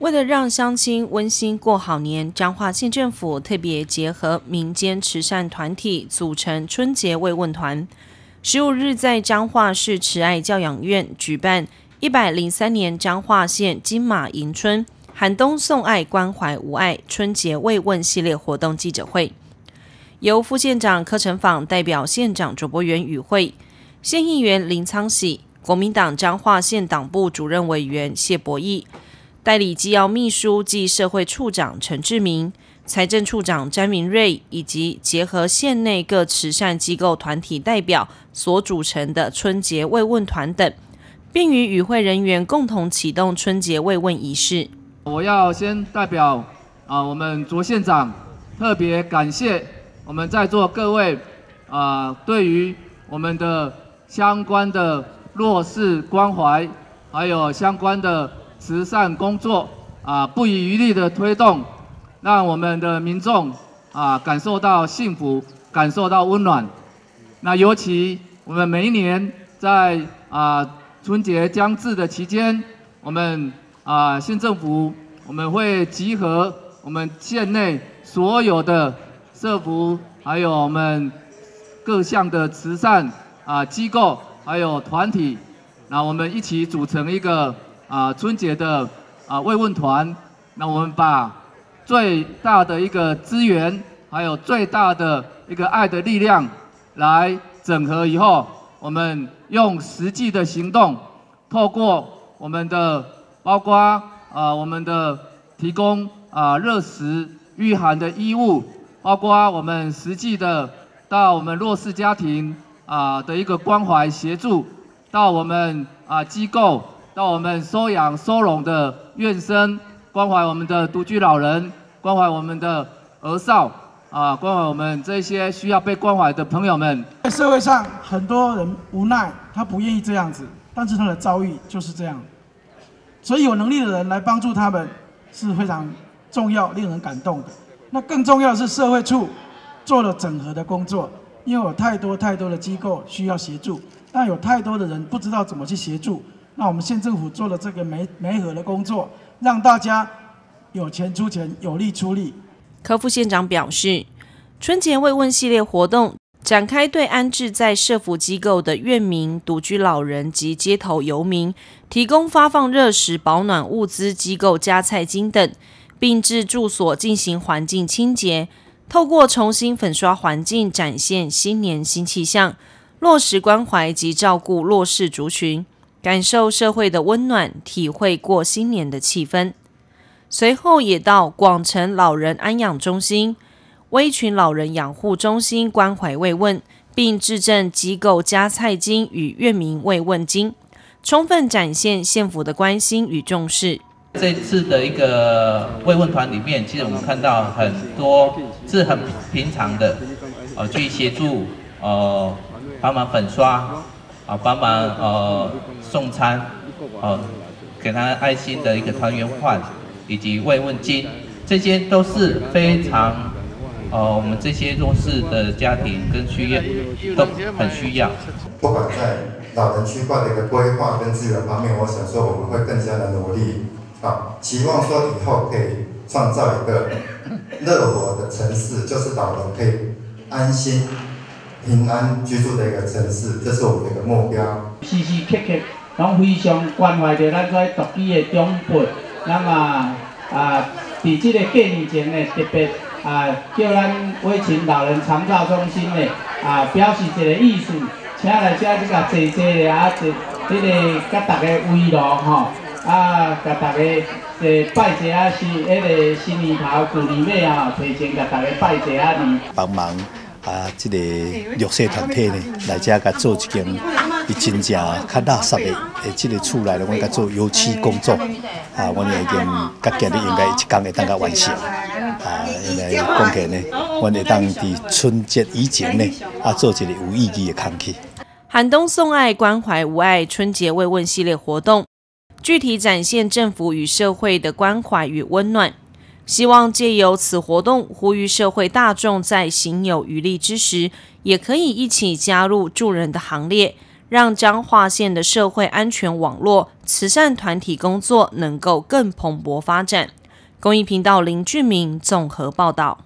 为了让乡亲温馨过好年，彰化县政府特别结合民间慈善团体组成春节慰问团。15日在彰化市慈爱教养院举办103年彰化县金马迎春寒冬送爱关怀无碍春节慰问系列活动记者会，由副县长柯成访代表县长卓博源与会，县议员林苍喜、国民党彰化县党部主任委员谢博义、代理机要秘书暨社会处长陈志明、财政处长詹明瑞以及结合县内各慈善机构团体代表所组成的春节慰问团等，并与与会人员共同启动春节慰问仪式。 我要先代表我们卓县长特别感谢我们在座各位对于我们的相关的弱势关怀，还有相关的慈善工作不遗余力的推动，让我们的民众感受到幸福，感受到温暖。那尤其我们每一年在春节将至的期间，我们县政府我们会集合我们县内所有的社福，还有我们各项的慈善机构，还有团体，那我们一起组成一个春节的慰问团。那我们把最大的一个资源，还有最大的一个爱的力量来整合以后，我们用实际的行动，透过我们的包括我们的提供热食、御寒的衣物，包括我们实际的到我们弱势家庭的一个关怀协助，到我们机构，到我们收养收容的院生，关怀我们的独居老人，关怀我们的儿少关怀我们这些需要被关怀的朋友们。 在社会上很多人无奈，他不愿意这样子，但是他的遭遇就是这样，所以有能力的人来帮助他们是非常重要、令人感动的。那更重要的是社会处做了整合的工作，因为有太多的机构需要协助，但有太多的人不知道怎么去协助。那我们县政府做了这个媒合的工作，让大家有钱出钱，有力出力。 柯副县长表示，春节慰问系列活动展开对安置在社福机构的院民、独居老人及街头游民提供发放热食、保暖物资、机构加菜金等，并至住所进行环境清洁，透过重新粉刷环境，展现新年新气象，落实关怀及照顾弱势族群，感受社会的温暖，体会过新年的气氛。随后也到广城老人安养中心、威群老人养护中心关怀慰问，并致赠机构加菜金与院民慰问金，充分展现县府的关心与重视。 这次的一个慰问团里面，其实我们看到很多是很平常的，去协助帮忙粉刷，帮忙送餐，给他爱心的一个团圆饭，以及慰问金，这些都是非常我们这些弱势的家庭跟需要都很需要。 不管在老人区块的一个规划跟资源方面，我想说我们会更加的努力。期望说以后可以创造一个乐活的城市，就是老人可以安心、平安居住的一个城市，这是我们的一个目标。 时时刻刻拢非常关怀着咱这独居的长辈，那么在这个过年前呢，特别叫咱威群老人长照中心呢表示一个意思，请来这个坐坐的这个甲大家慰劳吼。甲大家拜一下是迄个新年头旧年尾提前甲大家拜一下年。 帮忙这个弱势团体呢，来这甲做一件伊真正较垃圾的这个厝内，阮甲做油漆工作阮已经甲今日应该一天会当甲完成因为讲起呢，阮会当伫春节以前呢做一个有意义的工作。 寒冬送爱关怀无碍春节慰问系列活动，具体展现政府与社会的关怀与温暖，希望借由此活动，呼吁社会大众在行有余力之时，也可以一起加入助人的行列， 让彰化县的社会安全网络、慈善团体工作能够更蓬勃发展。公益频道林俊明综合报道。